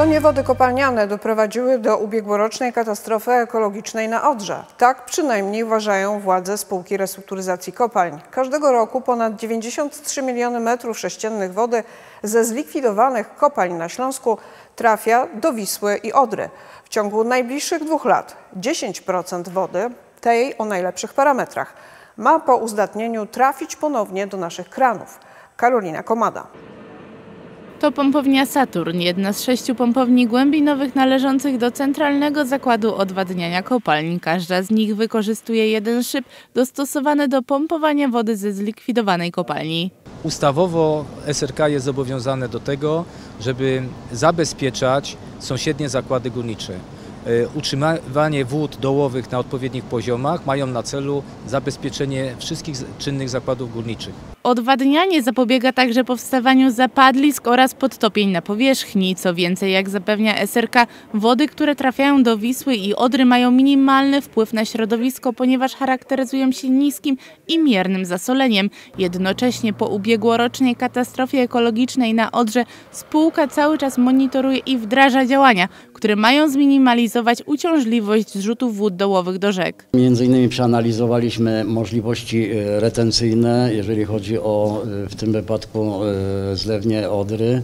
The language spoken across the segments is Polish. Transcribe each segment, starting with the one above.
To nie wody kopalniane doprowadziły do ubiegłorocznej katastrofy ekologicznej na Odrze. Tak przynajmniej uważają władze spółki restrukturyzacji kopalń. Każdego roku ponad 93 miliony metrów sześciennych wody ze zlikwidowanych kopalń na Śląsku trafia do Wisły i Odry. W ciągu najbliższych 2 lat 10% wody, tej o najlepszych parametrach, ma po uzdatnieniu trafić ponownie do naszych kranów. Karolina Komada. To pompownia Saturn, jedna z 6 pompowni głębinowych należących do Centralnego Zakładu Odwadniania Kopalń. Każda z nich wykorzystuje jeden szyb dostosowany do pompowania wody ze zlikwidowanej kopalni. Ustawowo SRK jest zobowiązane do tego, żeby zabezpieczać sąsiednie zakłady górnicze. Utrzymywanie wód dołowych na odpowiednich poziomach mają na celu zabezpieczenie wszystkich czynnych zakładów górniczych. Odwadnianie zapobiega także powstawaniu zapadlisk oraz podtopień na powierzchni. Co więcej, jak zapewnia SRK, wody, które trafiają do Wisły i Odry, mają minimalny wpływ na środowisko, ponieważ charakteryzują się niskim i miernym zasoleniem. Jednocześnie po ubiegłorocznej katastrofie ekologicznej na Odrze spółka cały czas monitoruje i wdraża działania, które mają zminimalizować uciążliwość zrzutów wód dołowych do rzek. Między innymi przeanalizowaliśmy możliwości retencyjne, jeżeli chodzi o w tym wypadku zlewnię Odry.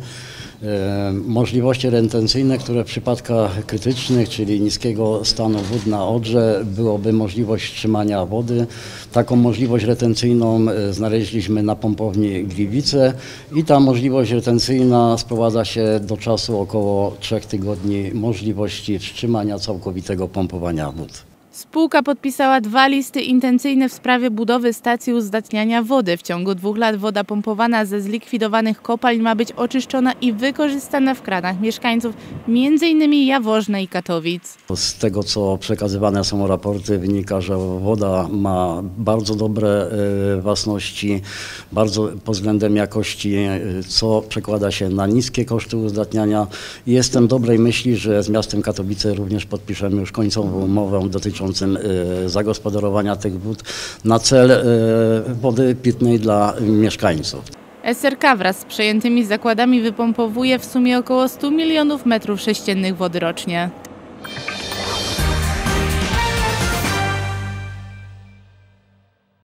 Możliwości retencyjne, które w przypadkach krytycznych, czyli niskiego stanu wód na Odrze, byłoby możliwość trzymania wody. Taką możliwość retencyjną znaleźliśmy na pompowni Gliwice i ta możliwość retencyjna sprowadza się do czasu około 3 tygodni możliwości wstrzymania całkowitego pompowania wód. Spółka podpisała 2 listy intencyjne w sprawie budowy stacji uzdatniania wody. W ciągu 2 lat woda pompowana ze zlikwidowanych kopalń ma być oczyszczona i wykorzystana w kranach mieszkańców, m.in. Jaworzna i Katowic. Z tego, co przekazywane są raporty, wynika, że woda ma bardzo dobre własności, bardzo pod względem jakości, co przekłada się na niskie koszty uzdatniania. I jestem dobrej myśli, że z miastem Katowice również podpiszemy już końcową umowę dotyczącą zagospodarowania tych wód na cel wody pitnej dla mieszkańców. SRK wraz z przejętymi zakładami wypompowuje w sumie około 100 milionów metrów sześciennych wody rocznie.